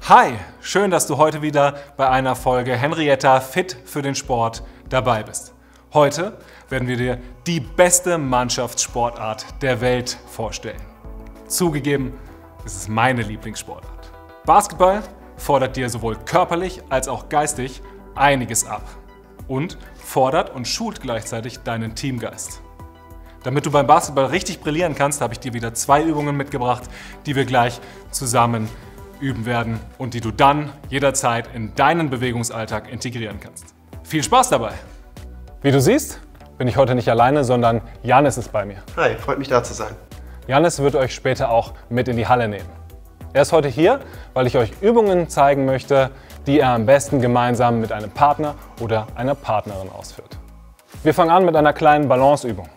Hi, schön, dass du heute wieder bei einer Folge Henrietta Fit für den Sport dabei bist. Heute werden wir dir die beste Mannschaftssportart der Welt vorstellen. Zugegeben, es ist meine Lieblingssportart. Basketball fordert dir sowohl körperlich als auch geistig einiges ab und fordert und schult gleichzeitig deinen Teamgeist. Damit du beim Basketball richtig brillieren kannst, habe ich dir wieder 2 Übungen mitgebracht, die wir gleich zusammen üben werden und die du dann jederzeit in deinen Bewegungsalltag integrieren kannst. Viel Spaß dabei! Wie du siehst, bin ich heute nicht alleine, sondern Jannis ist bei mir. Hi, freut mich da zu sein. Jannis wird euch später auch mit in die Halle nehmen. Er ist heute hier, weil ich euch Übungen zeigen möchte, die er am besten gemeinsam mit einem Partner oder einer Partnerin ausführt. Wir fangen an mit einer kleinen Balanceübung.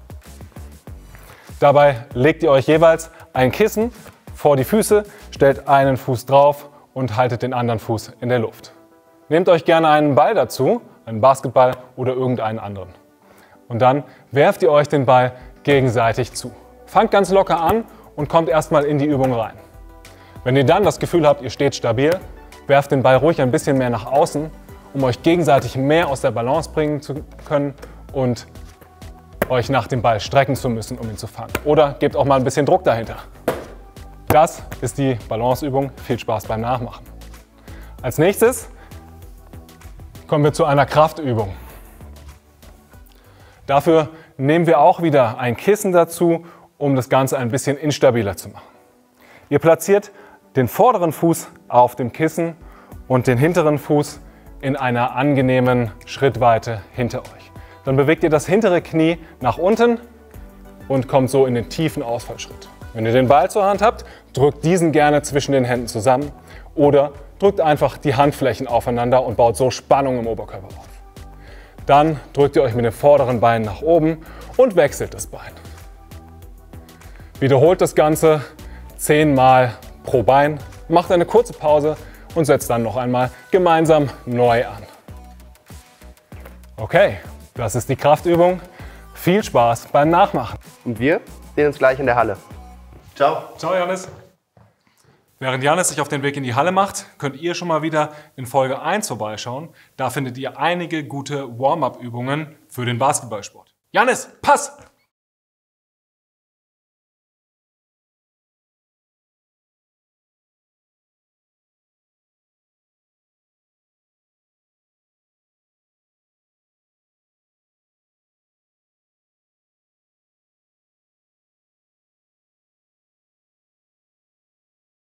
Dabei legt ihr euch jeweils ein Kissen vor die Füße, stellt einen Fuß drauf und haltet den anderen Fuß in der Luft. Nehmt euch gerne einen Ball dazu, einen Basketball oder irgendeinen anderen. Und dann werft ihr euch den Ball gegenseitig zu. Fangt ganz locker an und kommt erstmal in die Übung rein. Wenn ihr dann das Gefühl habt, ihr steht stabil, werft den Ball ruhig ein bisschen mehr nach außen, um euch gegenseitig mehr aus der Balance bringen zu können und euch nach dem Ball strecken zu müssen, um ihn zu fangen. Oder gebt auch mal ein bisschen Druck dahinter. Das ist die Balanceübung. Viel Spaß beim Nachmachen. Als nächstes kommen wir zu einer Kraftübung. Dafür nehmen wir auch wieder ein Kissen dazu, um das Ganze ein bisschen instabiler zu machen. Ihr platziert den vorderen Fuß auf dem Kissen und den hinteren Fuß in einer angenehmen Schrittweite hinter euch. Dann bewegt ihr das hintere Knie nach unten und kommt so in den tiefen Ausfallschritt. Wenn ihr den Ball zur Hand habt, drückt diesen gerne zwischen den Händen zusammen oder drückt einfach die Handflächen aufeinander und baut so Spannung im Oberkörper auf. Dann drückt ihr euch mit dem vorderen Bein nach oben und wechselt das Bein. Wiederholt das Ganze 10 Mal pro Bein, macht eine kurze Pause und setzt dann noch einmal gemeinsam neu an. Okay, das ist die Kraftübung. Viel Spaß beim Nachmachen. Und wir sehen uns gleich in der Halle. Ciao. Ciao, Jannis. Während Jannis sich auf den Weg in die Halle macht, könnt ihr schon mal wieder in Folge 1 vorbeischauen. Da findet ihr einige gute Warm-up-Übungen für den Basketballsport. Jannis, Pass!